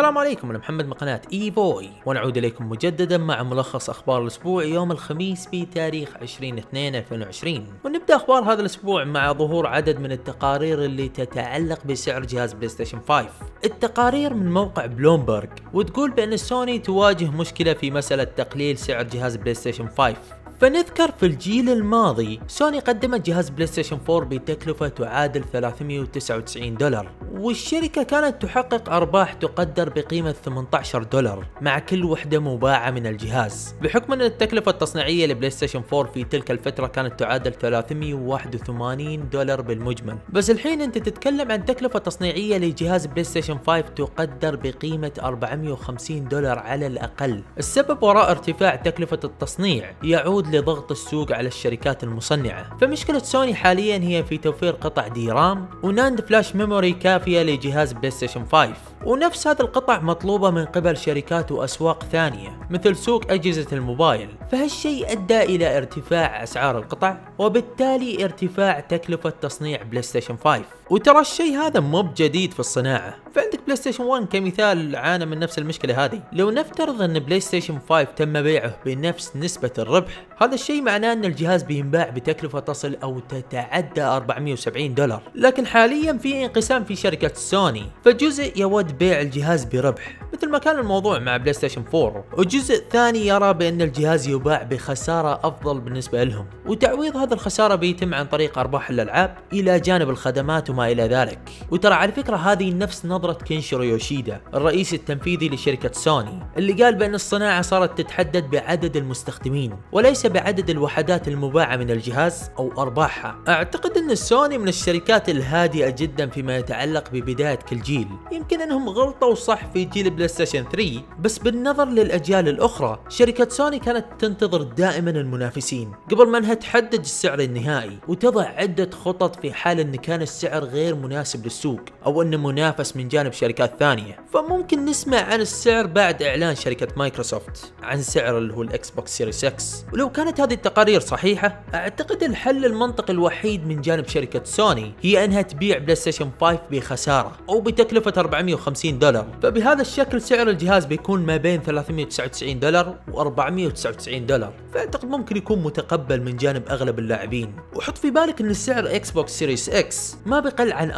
السلام عليكم، انا محمد من قناة ايفوي ونعود اليكم مجددا مع ملخص اخبار الاسبوع يوم الخميس بتاريخ 20/2/2020. ونبدا اخبار هذا الاسبوع مع ظهور عدد من التقارير اللي تتعلق بسعر جهاز بلاي ستيشن 5. التقارير من موقع بلومبرج وتقول بان سوني تواجه مشكلة في مسألة تقليل سعر جهاز بلاي ستيشن 5. فنذكر في الجيل الماضي سوني قدمت جهاز بلاي ستيشن 4 بتكلفة تعادل $399، والشركة كانت تحقق أرباح تقدر بقيمة $18 مع كل وحدة مباعة من الجهاز، بحكم أن التكلفة التصنيعية لبلاي ستيشن 4 في تلك الفترة كانت تعادل $381 بالمجمل. بس الحين أنت تتكلم عن تكلفة تصنيعية لجهاز بلاي ستيشن 5 تقدر بقيمة $450 على الأقل. السبب وراء ارتفاع تكلفة التصنيع يعود لضغط السوق على الشركات المصنعة. فمشكلة سوني حاليا هي في توفير قطع دي رام وناند فلاش ميموري كافية لجهاز بلاي ستيشن 5، ونفس هذه القطع مطلوبة من قبل شركات وأسواق ثانية مثل سوق أجهزة الموبايل. فهالشيء أدى إلى ارتفاع أسعار القطع وبالتالي ارتفاع تكلفة تصنيع بلاي ستيشن 5. وترى الشيء هذا مو بجديد في الصناعة، فعندك بلاي ستيشن 1 كمثال عانى من نفس المشكلة هذه. لو نفترض ان بلاي ستيشن 5 تم بيعه بنفس نسبة الربح، هذا الشيء معناه ان الجهاز بينباع بتكلفة تصل او تتعدى $470. لكن حاليا في انقسام في شركة سوني، فجزء يود بيع الجهاز بربح مثل ما كان الموضوع مع بلاي ستيشن 4، وجزء ثاني يرى بان الجهاز يباع بخسارة افضل بالنسبة لهم، وتعويض هذه الخسارة بيتم عن طريق ارباح الالعاب الى جانب الخدمات وما الى ذلك. وترى على فكرة هذه نفس نظرة كينشيرو يوشيدا الرئيس التنفيذي لشركة سوني، اللي قال بان الصناعة صارت تتحدد بعدد المستخدمين وليس بعدد الوحدات المباعة من الجهاز او ارباحها. اعتقد ان سوني من الشركات الهادئة جدا فيما يتعلق ببداية كل جيل. يمكن انهم غلطوا صح في جيل بلاي ستيشن 3، بس بالنظر للاجيال الاخرى شركة سوني كانت تنتظر دائما المنافسين قبل ما انها تحدد السعر النهائي وتضع عدة خطط في حال ان كان السعر غير مناسب للسوق او انه منافس من جانب شركات ثانية. فممكن نسمع عن السعر بعد اعلان شركة مايكروسوفت عن سعر اللي هو الاكس بوكس سيريس اكس. ولو كانت هذه التقارير صحيحة، اعتقد الحل المنطقي الوحيد من جانب شركة سوني هي انها تبيع بلاي ستيشن 5 بخسارة او بتكلفة $450. فبهذا الشكل سعر الجهاز بيكون ما بين $399 و $499. فاعتقد ممكن يكون متقبل من جانب اغلب اللاعبين. وحط في بالك ان سعر اكس بوكس سيريس اكس ما بقل عن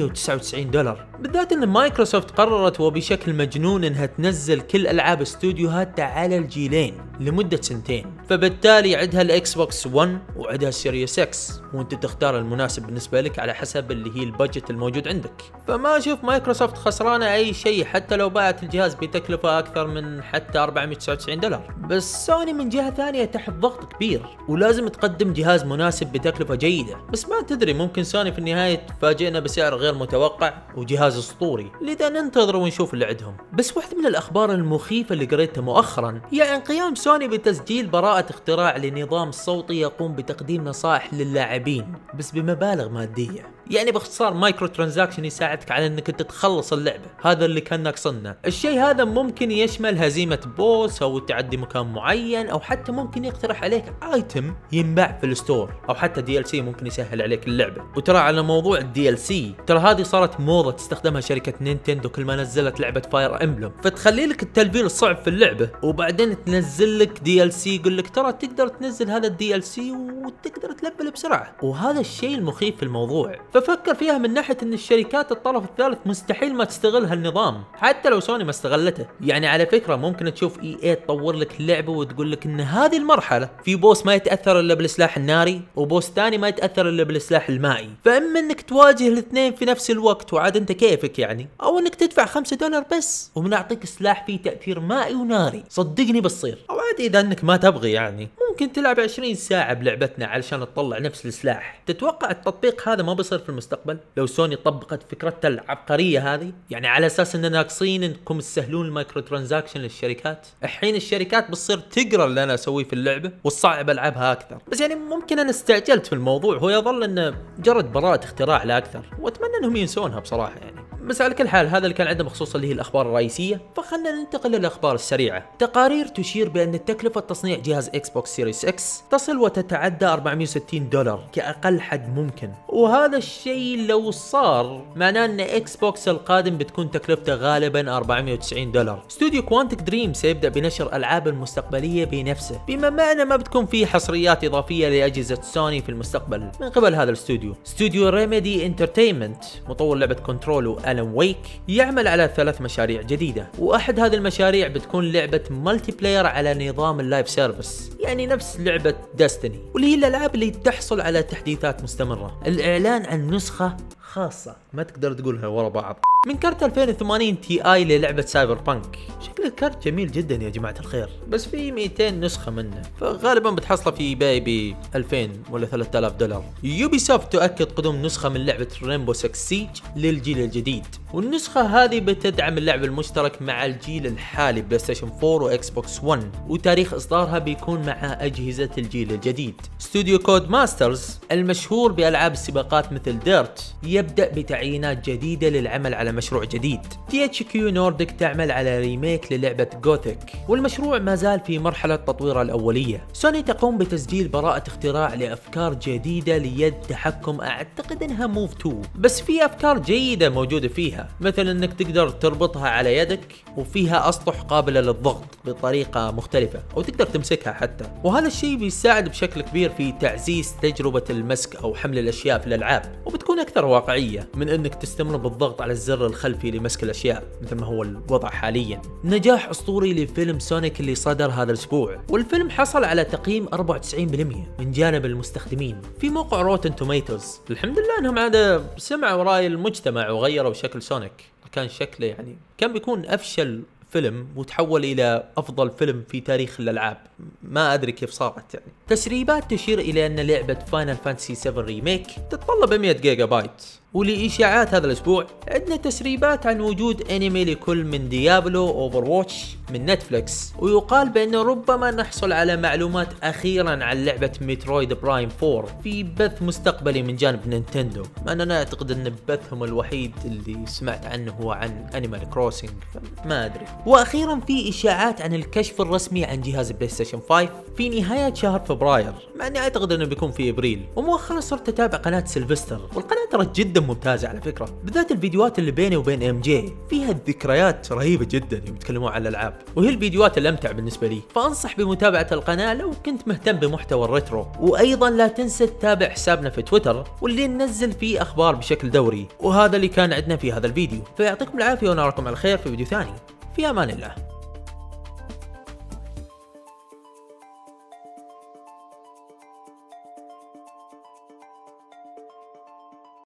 $499، بالذات ان مايكروسوفت قررت وبشكل مجنون انها تنزل كل العاب استوديوهاتها على الجيلين لمدة 2 سنين. فبالتالي عندها الاكس بوكس 1 وعندها السيريس اكس، وانت تختار المناسب بالنسبة لك على حسب اللي هي البادجت الموجود عندك. فما اشوف مايكروسوفت خسرانة اي شيء حتى لو باعت الجهاز بتكلفة اكثر من حتى $499. بس سوني من جهة ثانية تحت ضغط كبير ولازم تقدم جهاز مناسب بتكلفة جيدة. بس ما تدري، ممكن سوني في النهاية تفاجئنا بسعر غير متوقع وجهاز اسطوري، لذا ننتظر ونشوف اللي عندهم. بس واحدة من الاخبار المخيفة اللي قريتها مؤخرا هي عن قيام سوني بتسجيل براءة اختراع لنظام صوتي يقوم بتقديم نصائح للاعبين بس بمبالغ مادية. يعني باختصار مايكرو ترانزاكشن يساعدك على انك انت تخلص اللعبة، هذا اللي كان ناقصنا. الشيء هذا ممكن يشمل هزيمة بوس او تعدي مكان معين، او حتى ممكن يقترح عليك ايتم ينباع في الستور، او حتى دي ال سي ممكن يسهل عليك اللعبة. وترى على موضوع الدي ال سي، ترى هذه صارت موضة تستخدمها شركة نينتندو كل ما نزلت لعبة فاير امبلم، فتخلي لك التلفيل الصعب في اللعبة وبعدين تنزل لك دي ال سي يقول لك ترى تقدر تنزل هذا الدي ال سي وتقدر تلبل بسرعة. وهذا الشيء المخيف في الموضوع. ففكر فيها من ناحية ان الشركات الطرف الثالث مستحيل ما تستغل هالنظام حتى لو سوني ما استغلته. يعني على فكرة ممكن تشوف اي تطور لك اللعبة وتقول لك ان هذه المرحلة في بوس ما يتأثر الا بالسلاح الناري وبوس ثاني ما يتأثر الا بالسلاح المائي، فاما انك تواجه الاثنين في نفس الوقت وعاد انت كيفك يعني، او انك تدفع $5 بس وبنعطيك سلاح فيه تأثير مائي وناري. صدقني بتصير. او عادي اذا انك ما تبغي يعني ممكن تلعب 20 ساعة بلعبتنا علشان تطلع نفس السلاح. تتوقع التطبيق هذا ما بيصير في المستقبل لو سوني طبقت فكرتها العبقرية هذه؟ يعني على اساس اننا ناقصين انكم تسهلون المايكرو ترانزاكشن للشركات. الحين الشركات بتصير تقرا اللي انا اسويه في اللعبة وتصعب العابها اكثر. بس يعني ممكن انا استعجلت في الموضوع، هو يظل انه مجرد براءة اختراع لا اكثر، واتمنى انهم ينسونها بصراحة. يعني بس على كل حال هذا اللي كان عندنا بخصوص اللي هي الاخبار الرئيسيه، فخلنا ننتقل للاخبار السريعه. تقارير تشير بان تكلفه تصنيع جهاز اكس بوكس سيريس اكس تصل وتتعدى $460 كاقل حد ممكن، وهذا الشيء لو صار معناه ان اكس بوكس القادم بتكون تكلفته غالبا $490. استوديو كوانتك دريم سيبدا بنشر العاب المستقبليه بنفسه، بما معنى ما بتكون فيه حصريات اضافيه لاجهزه سوني في المستقبل من قبل هذا الاستوديو. استوديو ريميدي انترتينمنت مطور لعبه كنترول والان ويك يعمل على 3 مشاريع جديده، واحد هذه المشاريع بتكون لعبه مالتي بلاير على نظام اللايف سيرفيس، يعني نفس لعبه ديستني، واللي هي الالعاب اللي تحصل على تحديثات مستمره. الاعلان عن نسخه خاصه ما تقدر تقولها ورا بعض من كارت 2080 تي اي للعبة سايبر بانك. شكل الكارت جميل جدا يا جماعة الخير، بس في 200 نسخة منه، فغالبا بتحصله في باي ب 2000 ولا $3000. يوبي سوفت تؤكد قدوم نسخة من لعبة ريمبو 6 سيج للجيل الجديد، والنسخة هذه بتدعم اللعب المشترك مع الجيل الحالي بلاي ستيشن 4 واكس بوكس 1، وتاريخ اصدارها بيكون مع اجهزة الجيل الجديد. استوديو كود ماسترز المشهور بالعاب السباقات مثل ديرت يبدأ بتعيينات جديدة للعمل على مشروع جديد. THQ نورديك تعمل على ريميك للعبة جوثيك، والمشروع ما زال في مرحلة تطويرها الأولية. سوني تقوم بتسجيل براءة اختراع لأفكار جديدة ليد تحكم، أعتقد إنها موف 2، بس في أفكار جيدة موجودة فيها، مثل إنك تقدر تربطها على يدك وفيها أسطح قابلة للضغط بطريقة مختلفة، أو تقدر تمسكها حتى، وهذا الشيء بيساعد بشكل كبير في تعزيز تجربة المسك أو حمل الأشياء في الألعاب، وبتكون أكثر واقعية من إنك تستمر بالضغط على الزر الخلفي لمسك الاشياء مثل ما هو الوضع حاليا. نجاح اسطوري لفيلم سونيك اللي صدر هذا الاسبوع، والفيلم حصل على تقييم 94% من جانب المستخدمين في موقع روتن توميتوز. الحمد لله انهم عاد سمعوا راي المجتمع وغيروا شكل سونيك، كان شكله يعني كان بيكون افشل فيلم وتحول الى افضل فيلم في تاريخ الالعاب، ما ادري كيف صارت يعني. تسريبات تشير الى ان لعبة فاينل فانتسي 7 ريميك تتطلب 100 جيجا بايت، ولإشاعات هذا الأسبوع عندنا تسريبات عن وجود أنمي لكل من ديابلو أوفر واتش من نتفليكس، ويقال بأنه ربما نحصل على معلومات أخيرا عن لعبة ميترويد برايم 4 في بث مستقبلي من جانب نينتندو، مع أننا أعتقد أن بثهم الوحيد اللي سمعت عنه هو عن أنيمال كروسنج، فما أدري. وأخيرا في إشاعات عن الكشف الرسمي عن جهاز بلاي ستيشن 5 في نهاية شهر فبراير، مع أني أعتقد أنه بيكون في إبريل. ومؤخرا صرت أتابع قناة سيلفستر، والقناة ترى جدا ممتازة على فكرة، بالذات الفيديوهات اللي بيني وبين ام جي فيها ذكريات رهيبة جدا يوم يتكلمون عن الالعاب، وهي الفيديوهات الامتع بالنسبة لي، فانصح بمتابعة القناة لو كنت مهتم بمحتوى الريترو. وايضا لا تنسى تتابع حسابنا في تويتر واللي ننزل فيه اخبار بشكل دوري. وهذا اللي كان عندنا في هذا الفيديو، فيعطيكم العافية ونراكم على خير في فيديو ثاني. في امان الله.